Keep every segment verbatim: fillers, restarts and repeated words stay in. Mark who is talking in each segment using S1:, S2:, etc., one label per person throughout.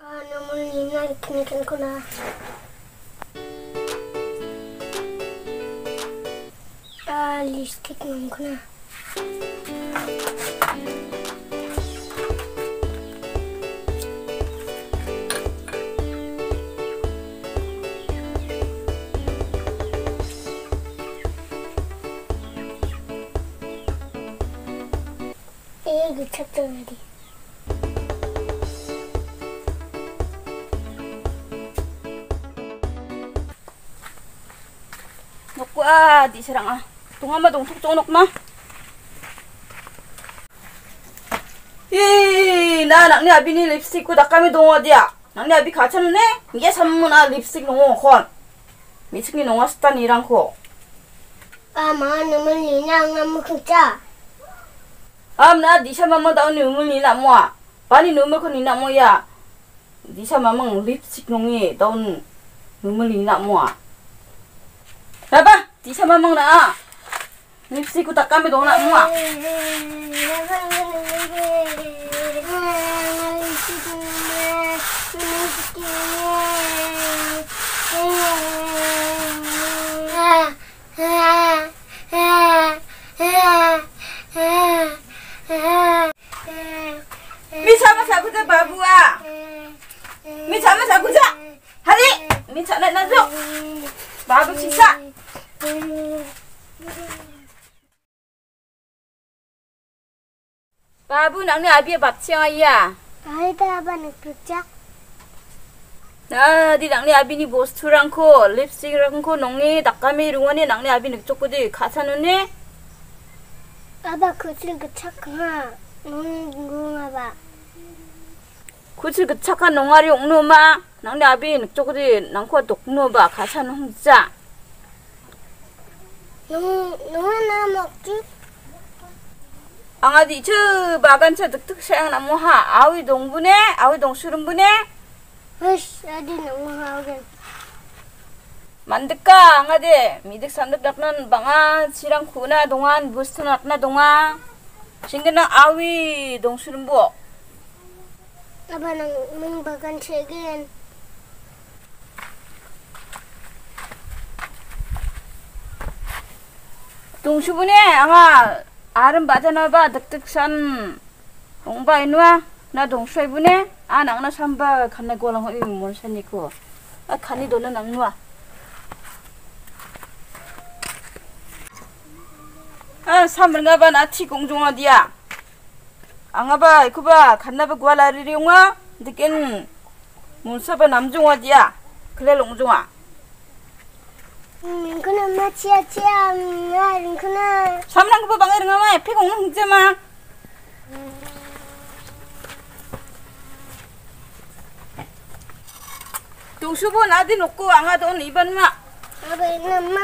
S1: 아, 너무 이날 괜찮구나. 아, 립스틱 많구나. 여기 찾던데.
S2: Nukwa, di serang ah. Tunga ma dong tuk nok ma. Ih, na nak ni abi ni lipstick ko dak kami dong dia. Nak ni abi kacan ne? Nge sammun ah lipstick nong kon. Miski nong astan irang ko.
S1: 아, 마, 너무 이날 너무 진짜.
S2: Am na di sa mama daw ni umul ni na mo. Pani numul ko ni na mo ya. Di sa mamang lipstick nong ni daw numul ni na mo. Apa? Di sa mamang na. Lipstick ko tak kami dong na mo. 미차마 자구자 바보야. 미차마 자구자. 하리. 미차나 나줘. 바보 치사. 바보 낭내 아비에 밥치아야.
S1: 아이다 아빠는 그자.
S2: 나, 디 낭내 아비니 보스투랑코 립스틱랑코 농니 닭가미 룽원이 낭내 아비니 쪼꼬디 가사누네.
S1: 아빠 그칠 그 착하. 너무 궁금하다.
S2: 그치 그 착한 농아리 옥누마 낭내 아비 쪼꼬디 낭코 독누바 가사누 홍자.
S1: 너무 너무나 먹지?
S2: 앙아디 저 바간차 득득 사양 나무하 아위 동분에 아위 동수름분에
S1: 으이씨, 어디 너무 하긴.
S2: 만득까 앙아디 미득 산득 닥난 방아 지랑 구나 동안 부스트 낙나 동아 싱그나 아위 동수름부
S1: 아빠는 문박한 책은
S2: 동수분에 앙아 아름 바자나바 득득산 옹바 이누아 나 동수분에 아 낭나 삼바 칸나 고랑 허이 몰산이고 아 칸이 돌려 낭누아 아 삼을가바 나티 공종어디야 앙아바 이코바 칸나바 구알라리리옹아 느낀 문사바 남종어디야 그래 롱종아
S1: 링크나 엄마 치아 치아 엄마 링크나
S2: 삼랑 그거 방에 링아마 피공는 흥제마 동수보 나디 놓고 앙아돈 이번마
S1: 아빠 있는 엄마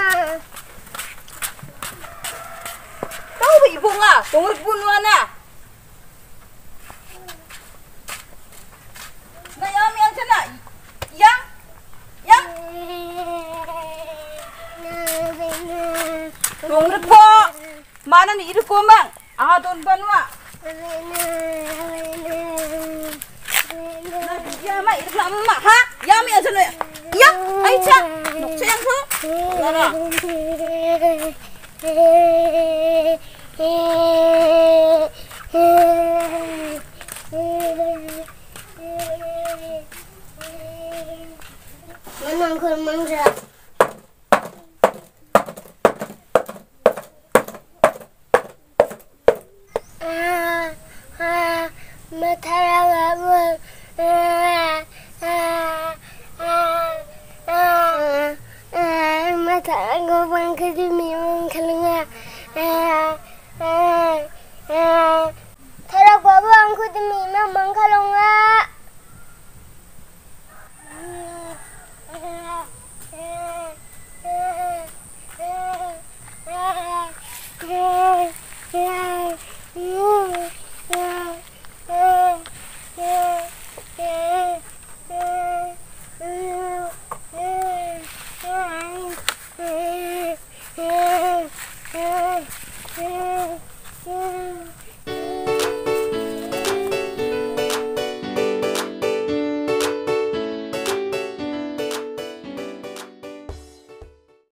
S2: 떠오고 이봉아 동을 분와나 나 야미 않잖아 양? 양? 동을 포 많은 이를 꼬망 앙아돈 번와 나 비야마 이렇게 엄마 하? 야미 않잖아 양? 아이차 녹차 양소? 나라
S1: 나는 그걸 먼저 아, 아, 뭐 타라가면 아, 아, 아, 아, 아, 뭐 타라가면 그림이 ምን kalunga 아